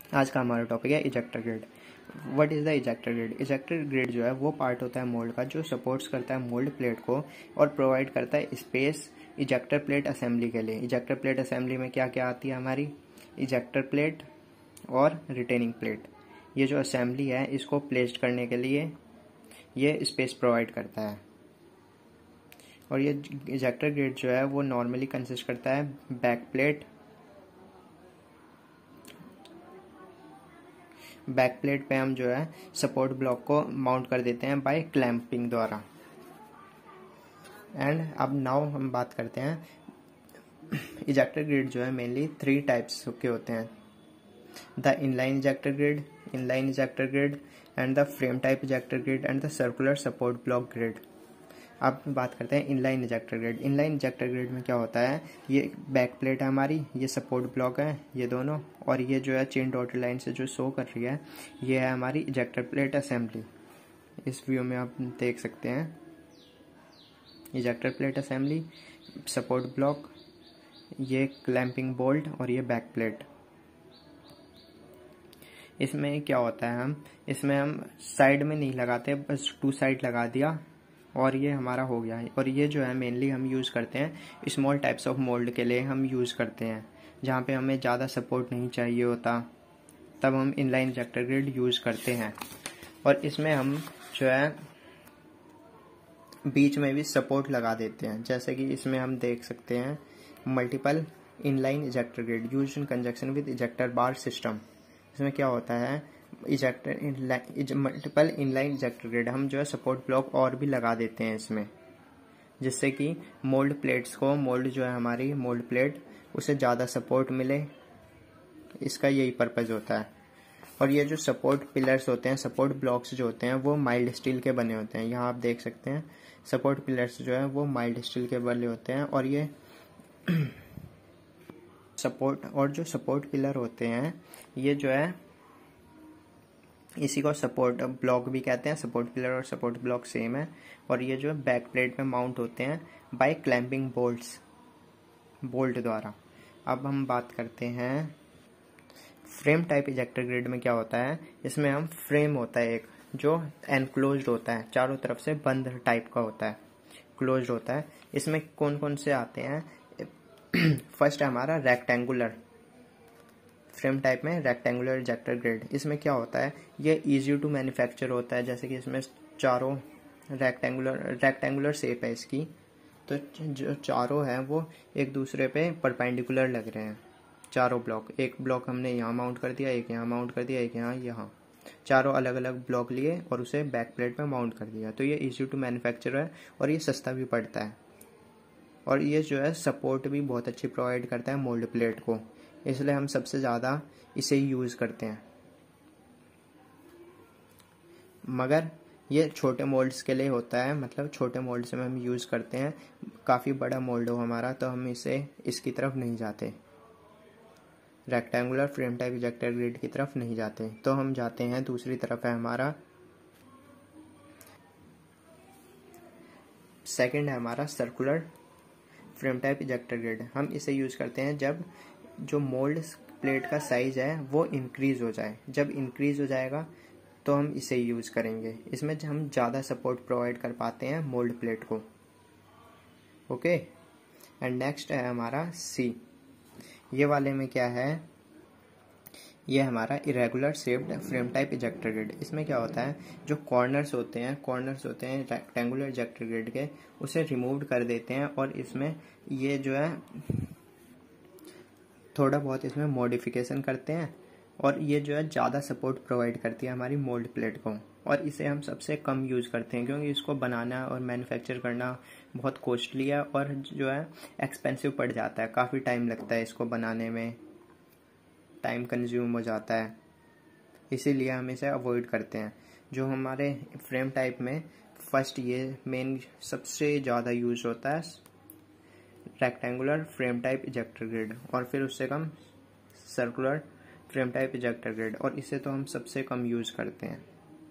आज का हमारा टॉपिक है ejector grid. What is the ejector grid? Ejector grid जो है वो पार्ट होता है मोल्ड का जो सपोर्ट्स करता है मोल्ड प्लेट को और प्रोवाइड करता है स्पेस इजेक्टर प्लेट असेंबली के लिए। इजेक्टर प्लेट असेंबली में क्या क्या आती है हमारी? इजेक्टर प्लेट और रिटेनिंग प्लेट। ये जो असेंबली है इसको प्लेस्ड करने के लिए ये स्पेस प्रोवाइड करता है। और ये इजेक्टर ग्रिड जो है वो नॉर्मली कंसिस्ट करता है बैक प्लेट पे हम जो है सपोर्ट ब्लॉक को माउंट कर देते हैं बाय क्लैंपिंग द्वारा। एंड अब नाउ हम बात करते हैं इजेक्टर ग्रिड जो है मेनली 3 टाइप्स के होते हैं। The inline ejector grid and the frame type ejector grid and the circular support block grid. अब बात करते हैं inline ejector grid. Inline ejector grid में क्या होता है, ये बैक प्लेट है हमारी, ये सपोर्ट ब्लॉक है ये दोनों, और ये जो है चेन डॉटेड लाइन से जो शो कर रही है ये है हमारी इजेक्टर प्लेट असेंबली। इस व्यू में आप देख सकते हैं ejector plate assembly, support block, ये क्लैंपिंग बोल्ट और ये बैक प्लेट। इसमें क्या होता है, इसमें हम साइड में नहीं लगाते, बस 2 साइड लगा दिया और ये हमारा हो गया है। और ये जो है मेनली हम यूज़ करते हैं स्मॉल टाइप्स ऑफ मोल्ड के लिए हम यूज़ करते हैं, जहाँ पे हमें ज़्यादा सपोर्ट नहीं चाहिए होता, तब हम इनलाइन इजेक्टर ग्रिड यूज़ करते हैं। और इसमें हम जो है बीच में भी सपोर्ट लगा देते हैं, जैसे कि इसमें हम देख सकते हैं multiple inline ejector grid use in conjunction with ejector bar system. इसमें क्या होता है, मल्टीपल इनलाइन इजेक्टर ग्रिड हम जो है सपोर्ट ब्लॉक और भी लगा देते हैं इसमें, जिससे कि मोल्ड प्लेट्स को, मोल्ड जो है हमारी मोल्ड प्लेट, उसे ज़्यादा सपोर्ट मिले, इसका यही पर्पज़ होता है। और ये जो सपोर्ट पिलर्स होते हैं, सपोर्ट ब्लॉक्स जो होते हैं वो माइल्ड स्टील के बने होते हैं। यहाँ आप देख सकते हैं सपोर्ट पिलर्स जो है वो माइल्ड स्टील के बने होते हैं। और ये जो सपोर्ट पिलर होते हैं ये जो है इसी को सपोर्ट ब्लॉक भी कहते हैं। सपोर्ट पिलर और सपोर्ट ब्लॉक सेम है। और ये जो बैक प्लेट पे माउंट होते हैं बाय क्लैंपिंग बोल्ट द्वारा। अब हम बात करते हैं फ्रेम टाइप इजेक्टर ग्रिड में क्या होता है। इसमें हम फ्रेम होता है एक जो एनक्लोज्ड होता है, चारों तरफ से बंद टाइप का होता है, क्लोज्ड होता है। इसमें कौन कौन से आते हैं, फर्स्ट है हमारा रेक्टेंगुलर फ्रेम टाइप में रेक्टेंगुलर इजेक्टर ग्रिड। इसमें क्या होता है, ये इजी टू मैन्युफैक्चर होता है, जैसे कि इसमें चारों रेक्टेंगुलर शेप है इसकी, तो जो चारों हैं वो एक दूसरे पे परपेंडिकुलर लग रहे हैं। चारों ब्लॉक, एक ब्लॉक हमने यहाँ माउंट कर दिया, एक यहाँ माउंट कर दिया, एक यहाँ, चारों अलग अलग ब्लॉक लिए और उसे बैक प्लेट पे माउंट कर दिया। तो ये इजी टू मैन्युफैक्चर है और ये सस्ता भी पड़ता है। और ये जो है सपोर्ट भी बहुत अच्छी प्रोवाइड करता है मोल्ड प्लेट को, इसलिए हम सबसे ज़्यादा इसे ही यूज़ करते हैं। मगर ये छोटे मोल्ड्स के लिए होता है, मतलब छोटे मोल्ड्स में हम यूज़ करते हैं। काफ़ी बड़ा मोल्ड हो हमारा तो हम इसकी तरफ नहीं जाते, rectangular frame type ejector grid की तरफ नहीं जाते, तो हम जाते हैं दूसरी तरफ है हमारा सेकंड है हमारा circular frame type ejector grid. हम इसे यूज़ करते हैं जब जो मोल्ड प्लेट का साइज है वो इंक्रीज हो जाए। जब इंक्रीज हो जाएगा तो हम इसे यूज़ करेंगे। इसमें हम ज़्यादा सपोर्ट प्रोवाइड कर पाते हैं मोल्ड प्लेट को। ओके, एंड नेक्स्ट है हमारा सी। ये वाले में क्या है, ये हमारा irregular shaped frame type ejector grid. इसमें क्या होता है, जो कॉर्नर्स होते हैं रेक्टेंगुलर इजेक्टर ग्रिड के, उसे रिमूव कर देते हैं और इसमें ये जो है थोड़ा बहुत इसमें मॉडिफिकेशन करते हैं और ये जो है ज़्यादा सपोर्ट प्रोवाइड करती है हमारी मोल्ड प्लेट को। और इसे हम सबसे कम यूज़ करते हैं क्योंकि इसको बनाना और मैन्युफैक्चर करना बहुत कॉस्टली है और जो है एक्सपेंसिव पड़ जाता है, काफ़ी टाइम लगता है इसको बनाने में, टाइम कंज्यूम हो जाता है, इसीलिए हम इसे अवॉइड करते हैं। जो हमारे फ्रेम टाइप में फर्स्ट ये मेन सबसे ज़्यादा यूज होता है rectangular frame type ejector grid, और फिर उससे कम circular frame type ejector grid, और इसे तो हम सबसे कम यूज करते हैं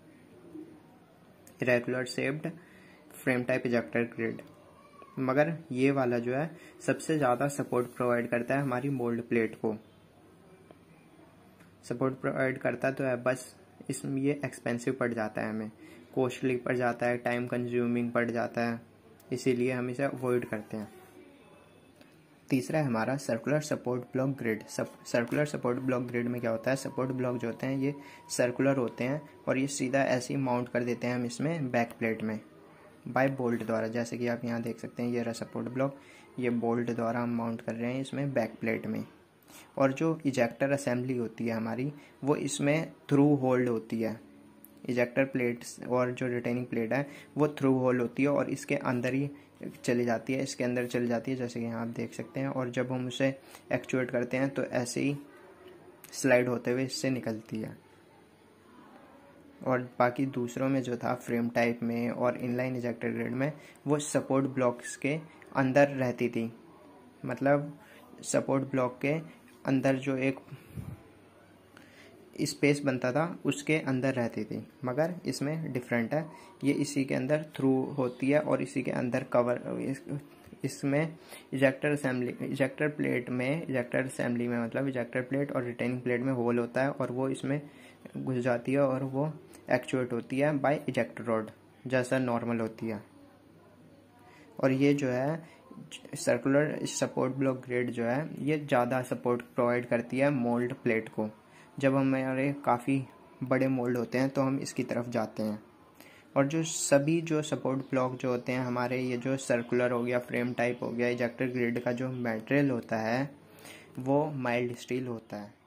irregular shaped frame type ejector grid. मगर ये वाला जो है सबसे ज़्यादा सपोर्ट प्रोवाइड करता है हमारी मोल्ड प्लेट को। सपोर्ट प्रोवाइड करता तो है, बस इसमें ये एक्सपेंसिव पड़ जाता है, हमें कॉस्टली पड़ जाता है, टाइम कंज्यूमिंग पड़ जाता है, इसीलिए हम इसे अवॉइड करते हैं। तीसरा है हमारा circular support block grid. Circular support block grid में क्या होता है, सपोर्ट ब्लॉक जो होते हैं ये सर्कुलर होते हैं और ये सीधा ऐसे ही माउंट कर देते हैं हम इसमें बैक प्लेट में बाय बोल्ट द्वारा। जैसे कि आप यहाँ देख सकते हैं, ये रहा सपोर्ट ब्लॉक, ये बोल्ट द्वारा हम माउंट कर रहे हैं इसमें बैक प्लेट में। और जो इजेक्टर असेंबली होती है हमारी, वो इसमें थ्रू होल्ड होती है। इजेक्टर प्लेट और जो रिटेनिंग प्लेट है वो थ्रू होल होती है और इसके अंदर ही चली जाती है, इसके अंदर चली जाती है, जैसे कि यहाँ आप देख सकते हैं। और जब हम उसे एक्चुएट करते हैं तो ऐसे ही स्लाइड होते हुए इससे निकलती है। और बाकी दूसरों में जो था फ्रेम टाइप में और इनलाइन इजेक्टर ग्रिड में, वो सपोर्ट ब्लॉक्स के अंदर रहती थी, मतलब सपोर्ट ब्लॉक के अंदर जो एक स्पेस बनता था उसके अंदर रहती थी। मगर इसमें डिफरेंट है, ये इसी के अंदर थ्रू होती है और इसी के अंदर कवर। इसमें इजेक्टर असेंबली में मतलब इजेक्टर प्लेट और रिटेनिंग प्लेट में होल होता है और वो इसमें घुस जाती है और वो एक्चुएट होती है बाय इजेक्टर रॉड, जैसा नॉर्मल होती है। और ये जो है सर्कुलर सपोर्ट ब्लॉक ग्रिड जो है ये ज़्यादा सपोर्ट प्रोवाइड करती है मोल्ड प्लेट को। जब हमारे काफ़ी बड़े मोल्ड होते हैं तो हम इसकी तरफ जाते हैं। और जो सभी जो सपोर्ट ब्लॉक जो होते हैं हमारे, ये जो सर्कुलर हो गया, फ्रेम टाइप हो गया, इजेक्टर ग्रिड का जो मटेरियल होता है वो माइल्ड स्टील होता है।